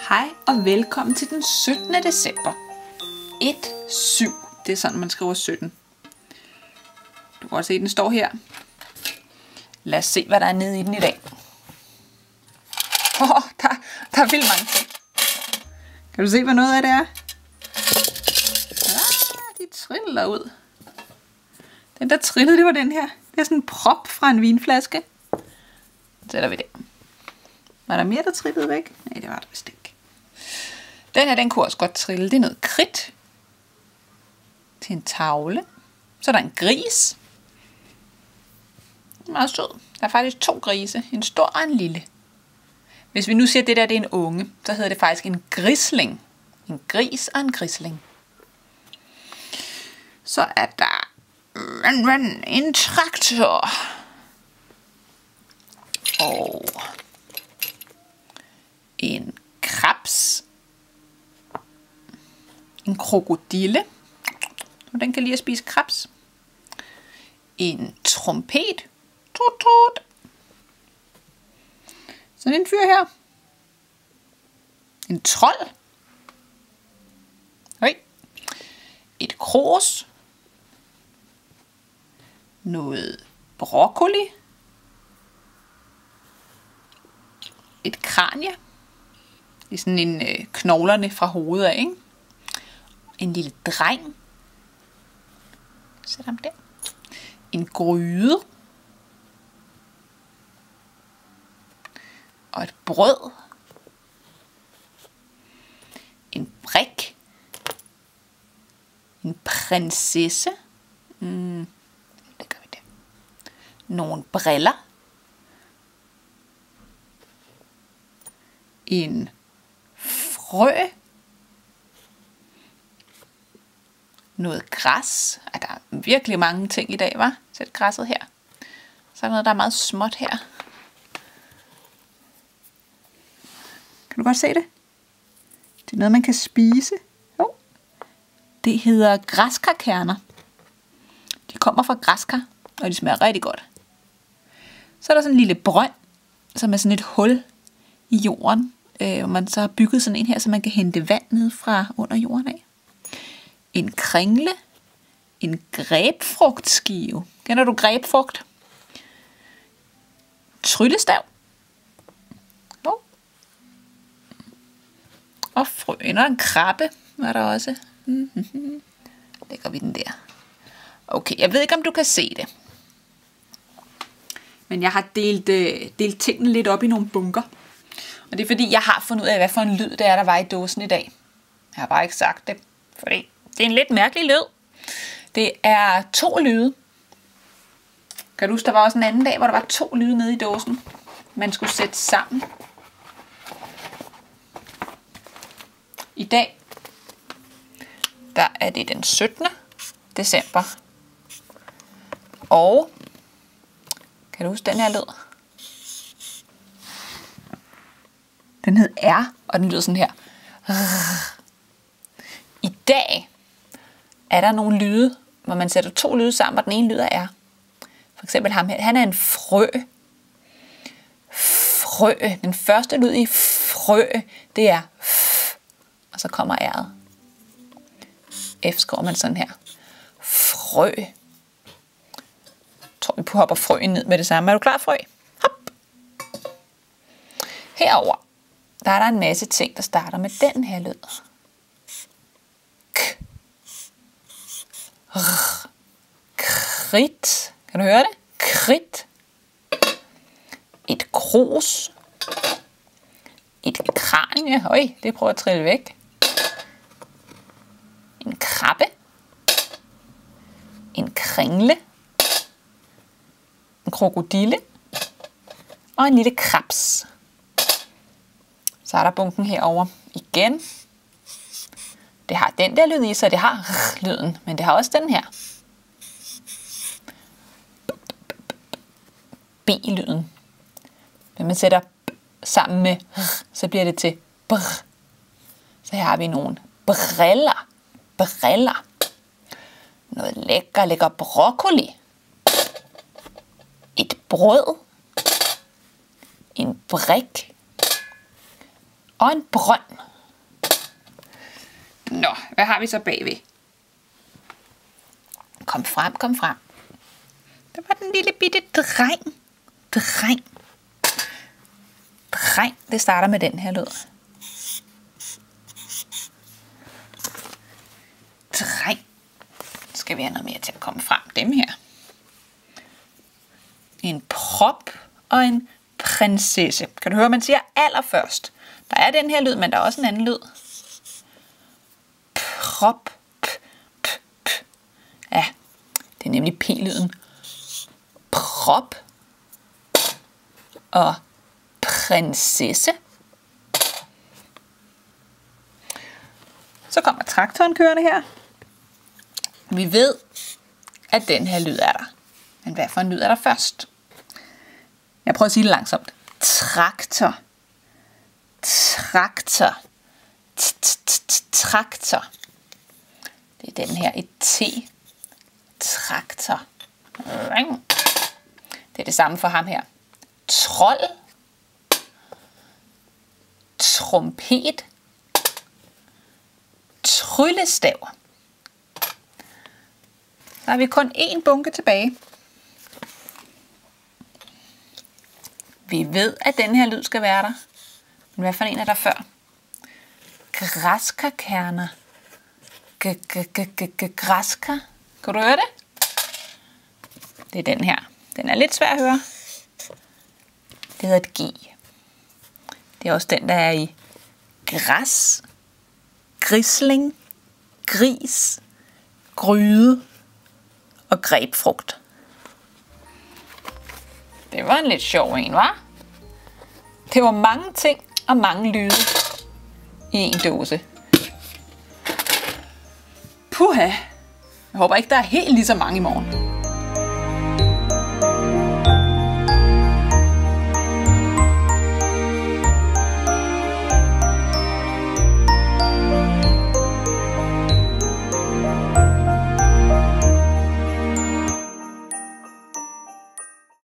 Hej og velkommen til den 17. december. 1-7, det er sådan man skriver 17. Du kan godt se, den står her. Lad os se, hvad der er nede i den i dag. Der er vildt mange ting. Kan du se, hvad noget af det er? De triller ud. Den der trillede, det var den her. Det er sådan en prop fra en vinflaske. Så sætter vi det. Var der mere, der trillede væk? Nej, det var der vist ikke. Den her, den kunne også godt trille. Det er noget kridt. Til en tavle. Så er der en gris. Meget sød. Der er faktisk 2 grise. En stor og en lille. Hvis vi nu siger, at det der det er en unge, så hedder det faktisk en grisling. En gris og en grisling. Så er der en traktor. Og en krebs. En krokodille. Og den kan lide at spise krebs. En trompet. Tut, tut. Sådan en fyr her. En trold. Høj. Et kros. Noget broccoli. Et kranie. Det er sådan en knoglerne fra hovedet af, ikke? En lille dreng. Sæt ham der. En gryde. Og et brød. En brik. En prinsesse. Det gør vi der. Nogle briller. En frø. Noget græs. Der er virkelig mange ting i dag, hva'? Sæt græsset her. Så er der noget, der er meget småt her. Kan du godt se det? Det er noget, man kan spise. Jo. Det hedder græskarkerner. De kommer fra græskar, og de smager rigtig godt. Så er der sådan en lille brønd, som er sådan et hul i jorden, hvor man så har bygget sådan en her, så man kan hente vand ned fra under jorden af. En kringle. En grebfrugtskive. Kender du grebfrugt? Tryllestav. Jo. Og frøen og en krabbe var der også. Lægger vi den der. Okay, jeg ved ikke, om du kan se det. Men jeg har delt tingene lidt op i nogle bunker. Og det er fordi, jeg har fundet ud af, hvad for en lyd det er, der var i dåsen i dag. Jeg har bare ikke sagt det, fordi det er en lidt mærkelig lyd. Det er 2 lyde. Kan du huske, der var også en anden dag, hvor der var 2 lyde nede i dåsen, man skulle sætte sammen. I dag, der er det den 17. december. Og, kan du huske den her lyd? Den hed R, og den lyder sådan her. I dag er der nogle lyde, hvor man sætter 2 lyde sammen, og den ene lyd er R. For eksempel ham her, han er en frø. Frø. Den første lyd i frø, det er f, og så kommer R'et. F skriver man sådan her. Frø. Jeg tror, vi hopper frøen ned med det samme. Er du klar, frø? Hop. Herover der er der en masse ting, der starter med den her lyd. K. R. Kridt. Kan du høre det? Kridt. Et krus. Et kranie. Øj, det prøver at trille væk. En krabbe. En kringle. En krokodille. Og en lille krebs. Så er der bunken herover igen. Det har den der lyd i sig, det har lyden, men det har også den her. B-lyden. Når man sætter sammen med så bliver det til br. Så her har vi nogle briller. Briller. Noget lækker broccoli. Et brød. En brik. og en brønd. Nå, hvad har vi så bagved? Kom frem, kom frem. Der var den lille bitte dreng. Dreng. Dreng, det starter med den her lyd. Dreng. Skal vi have noget mere til at komme frem? Dem her. En prop og en prinsesse. Kan du høre, man siger allerførst. Der er den her lyd, men der er også en anden lyd. Prop. Ja, det er nemlig p-lyden. Prop og prinsesse. Så kommer traktoren kørende her. Vi ved, at den her lyd er der. Men hvad for en lyd er der først? Jeg prøver at sige det langsomt. Traktor. Traktor. Traktor. Det er den her, et T. Traktor. Det er det samme for ham her. Trold. Trompet. Tryllestav. Så har vi kun én bunke tilbage. Vi ved, at den her lyd skal være der. Men hvad for en er der før? Græskarkerner. Græskar. Kan du høre det? Det er den her. Den er lidt svær at høre. Det hedder et G. Det er også den, der er i græs, grisling, gris, gryde og grebfrugt. Det var en lidt sjov en, hva'? Det var mange ting og mange lyde i en dåse. Puha! Jeg håber ikke, der er helt lige så mange i morgen.